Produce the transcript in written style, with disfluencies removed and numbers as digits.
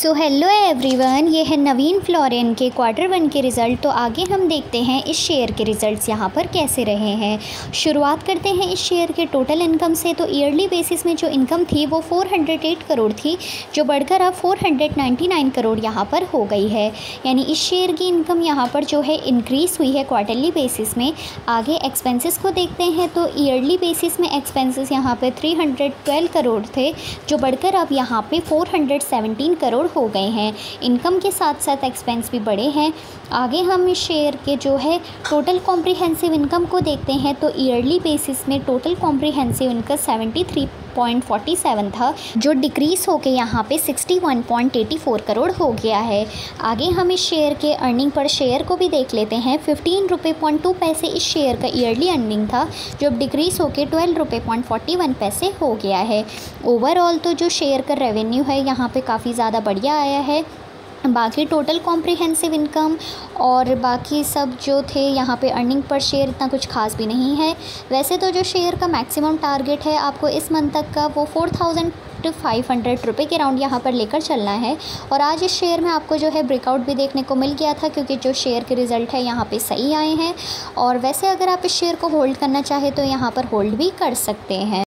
So hello everyone, ये है नवीन fluorine के Q1 के रिज़ल्ट। तो आगे हम देखते हैं इस शेयर के रिज़ल्ट्स यहाँ पर कैसे रहे हैं। शुरुआत करते हैं इस शेयर के टोटल इनकम से। तो ईयरली बेसिस में जो इनकम थी वो 408 करोड़ थी, जो बढ़कर अब 499 करोड़ यहाँ पर हो गई है। यानी इस शेयर की इनकम यहाँ पर जो है इंक्रीज़ हुई है क्वार्टरली बेसिस में। आगे एक्सपेंसेस को देखते हैं तो ईयरली बेसिस में एक्सपेंसेस यहाँ पे 312 करोड़ थे, जो बढ़कर अब यहाँ पे 417 करोड़ हो गए हैं। इनकम के साथ साथ एक्सपेंस भी बढ़े हैं। आगे हम इस शेयर के जो है टोटल कॉम्प्रिहेंसिव इनकम को देखते हैं तो ईयरली बेसिस में टोटल कॉम्प्रिहेंसिव इनकम 73.47 था, जो डिक्रीज़ होकर यहाँ पे 61.84 करोड़ हो गया है। आगे हम इस शेयर के अर्निंग पर शेयर को भी देख लेते हैं। 15.2 रुपये इस शेयर का ईयरली अर्निंग था, जो डिक्रीज़ होकर 12.41 रुपये हो गया है। ओवरऑल तो जो शेयर का रेवेन्यू है यहाँ पे काफ़ी ज़्यादा बढ़िया आया है। बाकी टोटल कॉम्प्रिहेंसिव इनकम और बाकी सब जो थे यहाँ पे अर्निंग पर शेयर इतना कुछ खास भी नहीं है। वैसे तो जो शेयर का मैक्सिमम टारगेट है आपको इस मंथ तक का वो 4500 रुपये के राउंड यहाँ पर लेकर चलना है। और आज इस शेयर में आपको जो है ब्रेकआउट भी देखने को मिल गया था, क्योंकि जो शेयर के रिज़ल्ट है यहाँ पे सही आए हैं। और वैसे अगर आप इस शेयर को होल्ड करना चाहें तो यहाँ पर होल्ड भी कर सकते हैं।